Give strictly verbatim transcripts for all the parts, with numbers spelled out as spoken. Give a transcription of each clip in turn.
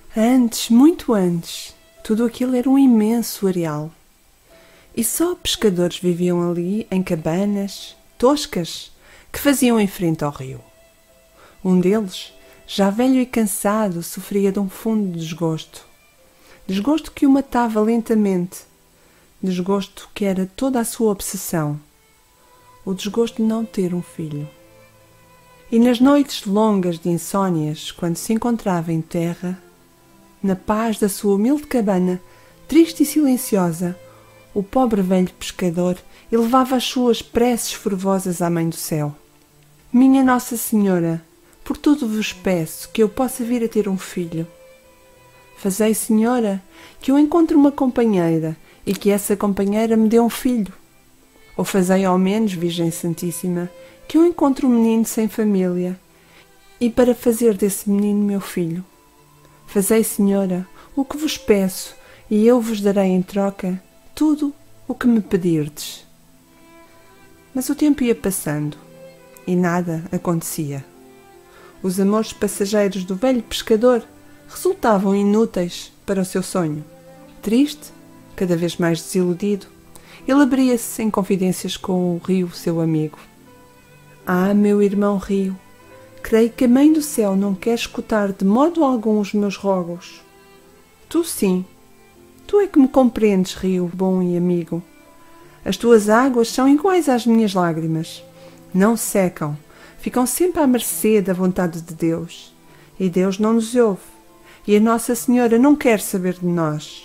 Antes, muito antes, tudo aquilo era um imenso areal. E só pescadores viviam ali em cabanas toscas que faziam em frente ao rio. Um deles, já velho e cansado, sofria de um fundo desgosto. Desgosto que o matava lentamente. Desgosto que era toda a sua obsessão. O desgosto de não ter um filho. E nas noites longas de insónias, quando se encontrava em terra, na paz da sua humilde cabana, triste e silenciosa, o pobre velho pescador elevava as suas preces fervosas à Mãe do Céu. Minha Nossa Senhora, por tudo vos peço que eu possa vir a ter um filho. Fazei, Senhora, que eu encontre uma companheira e que essa companheira me dê um filho. Ou fazei ao menos, Virgem Santíssima, que eu encontre um menino sem família e para fazer desse menino meu filho. Fazei, Senhora, o que vos peço e eu vos darei em troca tudo o que me pedirdes. Mas o tempo ia passando e nada acontecia. Os amores passageiros do velho pescador resultavam inúteis para o seu sonho. Triste, cada vez mais desiludido, ele abria-se em confidências com o rio, seu amigo. Ah, meu irmão rio, creio que a Mãe do Céu não quer escutar de modo algum os meus rogos. Tu sim, tu é que me compreendes, rio bom e amigo. As tuas águas são iguais às minhas lágrimas. Não secam, ficam sempre à mercê da vontade de Deus. E Deus não nos ouve, e a Nossa Senhora não quer saber de nós.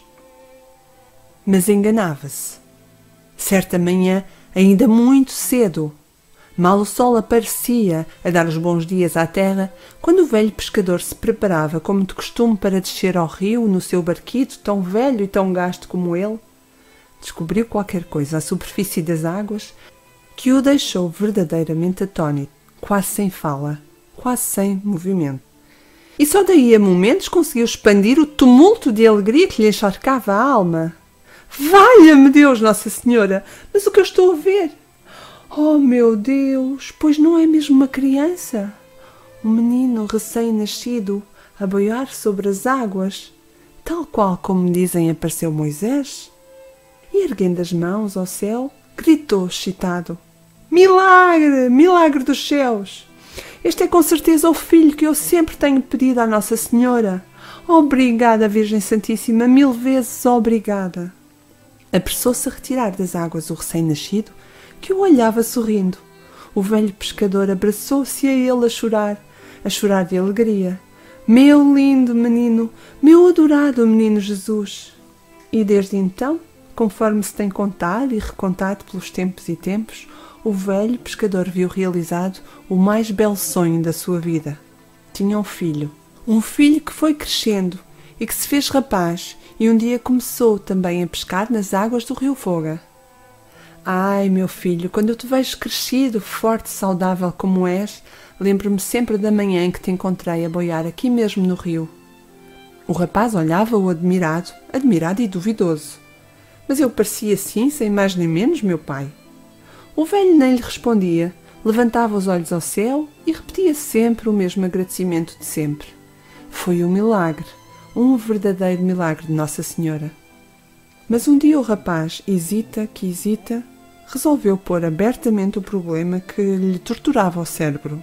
Mas enganava-se. Certa manhã, ainda muito cedo, mal o sol aparecia a dar os bons dias à terra, quando o velho pescador se preparava, como de costume, para descer ao rio no seu barquito, tão velho e tão gasto como ele, descobriu qualquer coisa à superfície das águas que o deixou verdadeiramente atônito, quase sem fala, quase sem movimento. E só daí a momentos conseguiu expandir o tumulto de alegria que lhe encharcava a alma. Valha-me Deus, Nossa Senhora, mas o que eu estou a ver? Oh, meu Deus, pois não é mesmo uma criança? Um menino recém-nascido a boiar sobre as águas, tal qual como dizem apareceu Moisés? E erguendo as mãos ao céu, gritou excitado: Milagre! Milagre dos céus! Este é com certeza o filho que eu sempre tenho pedido à Nossa Senhora. Obrigada, Virgem Santíssima, mil vezes obrigada. Apressou-se a retirar das águas o recém-nascido, que o olhava sorrindo. O velho pescador abraçou-se a ele a chorar, a chorar de alegria. Meu lindo menino, meu adorado menino Jesus! E desde então, conforme se tem contado e recontado pelos tempos e tempos, o velho pescador viu realizado o mais belo sonho da sua vida. Tinha um filho. Um filho que foi crescendo e que se fez rapaz e um dia começou também a pescar nas águas do rio Foga. Ai, meu filho, quando eu te vejo crescido, forte, saudável como és, lembro-me sempre da manhã em que te encontrei a boiar aqui mesmo no rio. O rapaz olhava-o admirado, admirado e duvidoso. Mas eu parecia assim, sem mais nem menos, meu pai. O velho nem lhe respondia, levantava os olhos ao céu e repetia sempre o mesmo agradecimento de sempre. Foi um milagre, um verdadeiro milagre de Nossa Senhora. Mas um dia o rapaz, hesita que hesita, resolveu pôr abertamente o problema que lhe torturava o cérebro.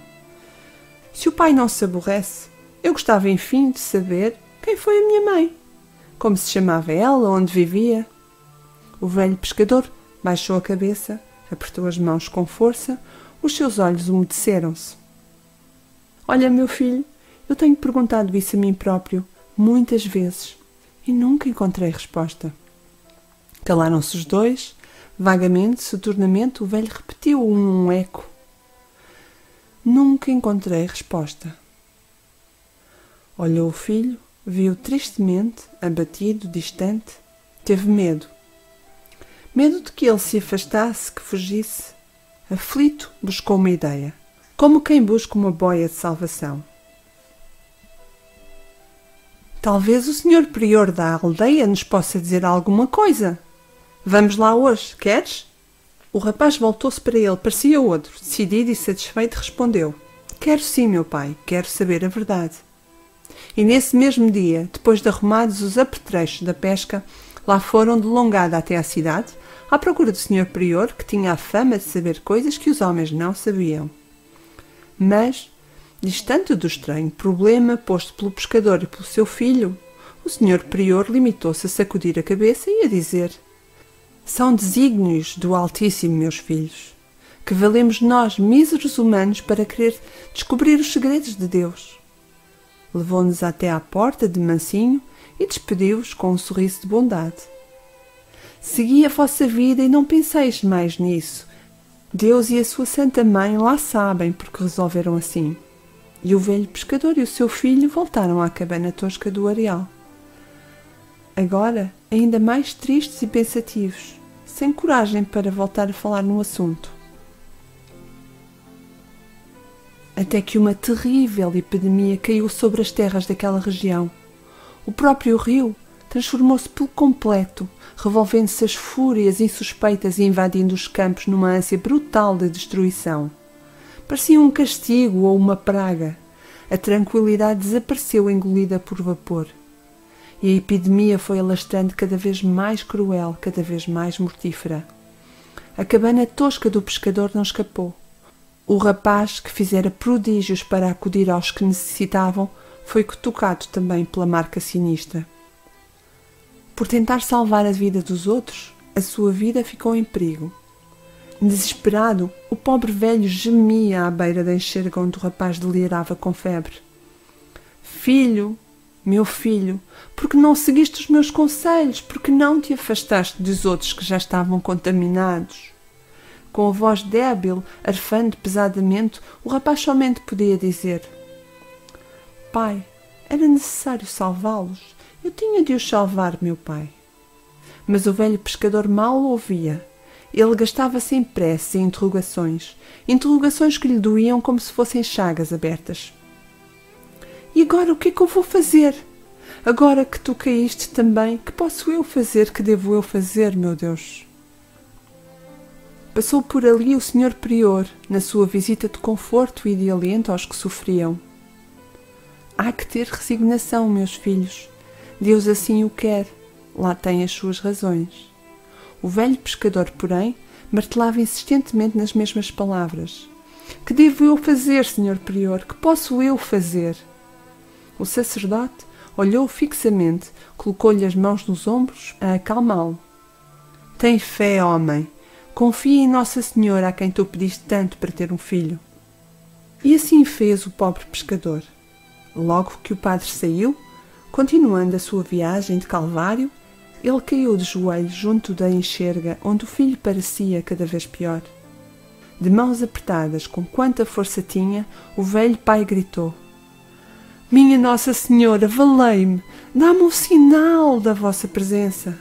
Se o pai não se aborrece, eu gostava enfim de saber quem foi a minha mãe, como se chamava ela, onde vivia. O velho pescador baixou a cabeça, apertou as mãos com força, os seus olhos umedeceram-se. Olha, meu filho, eu tenho perguntado isso a mim próprio muitas vezes e nunca encontrei resposta. Calaram-se os dois. Vagamente, soturnamente, o velho repetiu um eco. Nunca encontrei resposta. Olhou o filho, viu tristemente, abatido, distante. Teve medo. Medo de que ele se afastasse, que fugisse. Aflito, buscou uma ideia, como quem busca uma boia de salvação. Talvez o senhor prior da aldeia nos possa dizer alguma coisa. Vamos lá hoje, queres? O rapaz voltou-se para ele, parecia outro, decidido e satisfeito, respondeu: Quero sim, meu pai, quero saber a verdade. E nesse mesmo dia, depois de arrumados os apetrechos da pesca, lá foram de longada até à cidade, à procura do senhor prior, que tinha a fama de saber coisas que os homens não sabiam. Mas, distante do estranho problema posto pelo pescador e pelo seu filho, o senhor prior limitou-se a sacudir a cabeça e a dizer: são desígnios do Altíssimo, meus filhos, que valemos nós, míseros humanos, para querer descobrir os segredos de Deus. Levou-nos até à porta de mansinho e despediu-os com um sorriso de bondade. Segui a vossa vida e não penseis mais nisso. Deus e a sua Santa Mãe lá sabem porque resolveram assim. E o velho pescador e o seu filho voltaram à cabana tosca do areal. Agora, ainda mais tristes e pensativos, sem coragem para voltar a falar no assunto. Até que uma terrível epidemia caiu sobre as terras daquela região. O próprio rio transformou-se por completo, revolvendo-se as fúrias insuspeitas e invadindo os campos numa ânsia brutal de destruição. Parecia um castigo ou uma praga. A tranquilidade desapareceu engolida por vapor. E a epidemia foi alastrando cada vez mais cruel, cada vez mais mortífera. A cabana tosca do pescador não escapou. O rapaz, que fizera prodígios para acudir aos que necessitavam, foi tocado também pela marca sinistra. Por tentar salvar a vida dos outros, a sua vida ficou em perigo. Desesperado, o pobre velho gemia à beira da enxerga onde o rapaz delirava com febre. Filho, meu filho, porque não seguiste os meus conselhos, porque não te afastaste dos outros que já estavam contaminados? Com a voz débil, arfando pesadamente, o rapaz somente podia dizer: Pai, era necessário salvá-los. Eu tinha de os salvar, meu pai. Mas o velho pescador mal o ouvia. Ele gastava-se em preces e interrogações, interrogações que lhe doíam como se fossem chagas abertas. E agora o que é que eu vou fazer? Agora que tu caíste também, que posso eu fazer, que devo eu fazer, meu Deus? Passou por ali o senhor prior, na sua visita de conforto e de alento aos que sofriam. Há que ter resignação, meus filhos. Deus assim o quer. Lá tem as suas razões. O velho pescador, porém, martelava insistentemente nas mesmas palavras. Que devo eu fazer, senhor prior? Que posso eu fazer? O sacerdote olhou-o fixamente, colocou-lhe as mãos nos ombros a acalmá-lo. Tem fé, homem. Confia em Nossa Senhora, a quem tu pediste tanto para ter um filho. E assim fez o pobre pescador. Logo que o padre saiu, continuando a sua viagem de Calvário, ele caiu de joelhos junto da enxerga onde o filho parecia cada vez pior. De mãos apertadas, com quanta força tinha, o velho pai gritou: Minha Nossa Senhora, valei-me, dá-me um sinal da vossa presença.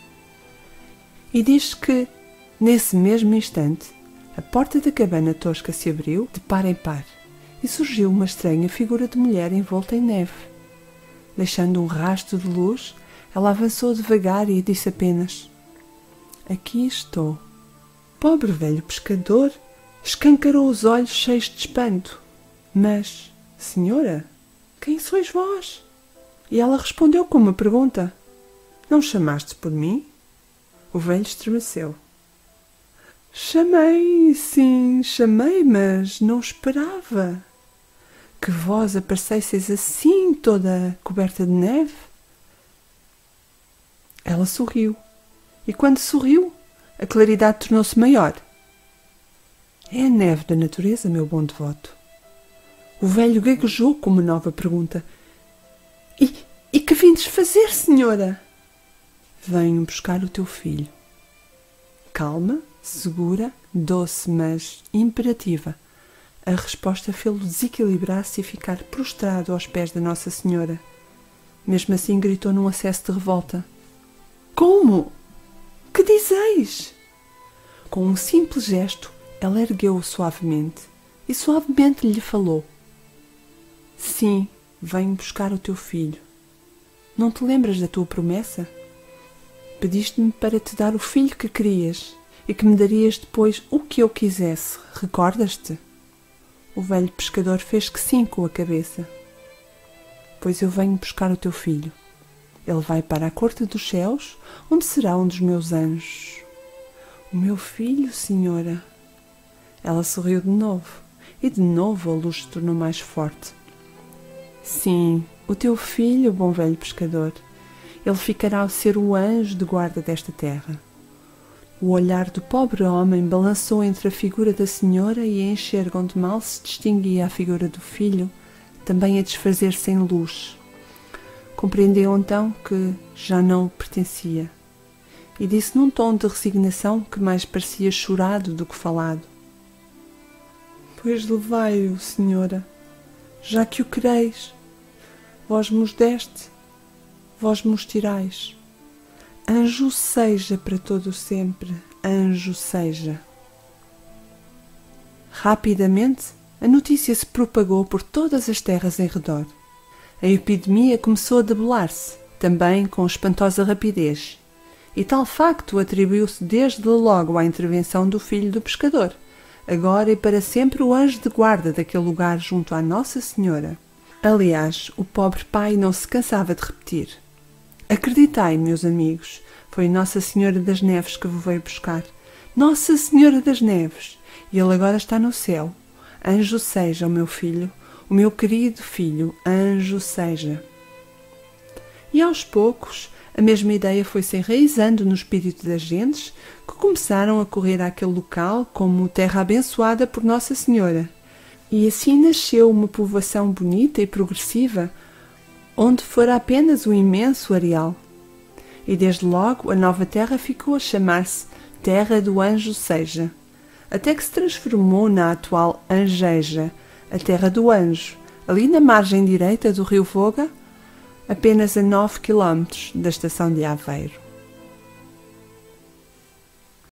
E diz que, nesse mesmo instante, a porta da cabana tosca se abriu de par em par e surgiu uma estranha figura de mulher envolta em neve. Deixando um rastro de luz, ela avançou devagar e disse apenas: Aqui estou. Pobre velho pescador escancarou os olhos cheios de espanto. Mas, senhora, quem sois vós? E ela respondeu com uma pergunta: Não chamaste por mim? O velho estremeceu. Chamei, sim, chamei, mas não esperava. Que vós aparecesseis assim, toda coberta de neve? Ela sorriu, e quando sorriu, a claridade tornou-se maior. É a neve da natureza, meu bom devoto. O velho gaguejou com uma nova pergunta. E, e que vindes fazer, senhora? Venho buscar o teu filho. Calma, segura, doce, mas imperativa. A resposta fê-lo desequilibrar-se e ficar prostrado aos pés da Nossa Senhora. Mesmo assim gritou num acesso de revolta: Como? Que dizeis? Com um simples gesto, ela ergueu-o suavemente e suavemente lhe falou: Sim, venho buscar o teu filho. Não te lembras da tua promessa? Pediste-me para te dar o filho que querias e que me darias depois o que eu quisesse. Recordas-te? O velho pescador fez que sim com a cabeça. pois eu venho buscar o teu filho. Ele vai para a corte dos céus, onde será um dos meus anjos. O meu filho, senhora. Ela sorriu de novo, e de novo a luz se tornou mais forte. Sim, o teu filho, bom velho pescador. Ele ficará a ser o anjo de guarda desta terra. O olhar do pobre homem balançou entre a figura da senhora e a enxerga onde mal se distinguia a figura do filho, também a desfazer-se em luz. Compreendeu então que já não pertencia, e disse num tom de resignação que mais parecia chorado do que falado: Pois levai-o, senhora, já que o quereis. Vós mos deste, vós mos tirais. Anjo seja para todo sempre, anjo seja. Rapidamente, a notícia se propagou por todas as terras em redor. A epidemia começou a debelar-se, também com espantosa rapidez, e tal facto atribuiu-se desde logo à intervenção do filho do pescador, agora e para sempre o anjo de guarda daquele lugar junto à Nossa Senhora. Aliás, o pobre pai não se cansava de repetir: Acreditai, meus amigos, foi Nossa Senhora das Neves que vos veio buscar. Nossa Senhora das Neves! E ele agora está no céu. Anjo seja o meu filho, o meu querido filho, anjo seja. E aos poucos, a mesma ideia foi se enraizando no espírito das gentes, que começaram a correr àquele local como terra abençoada por Nossa Senhora. E assim nasceu uma povoação bonita e progressiva, onde fora apenas o imenso areal. E desde logo a nova terra ficou a chamar-se Terra do Anjo Seja, até que se transformou na atual Angeja, a Terra do Anjo, ali na margem direita do rio Voga, apenas a nove quilómetros da estação de Aveiro.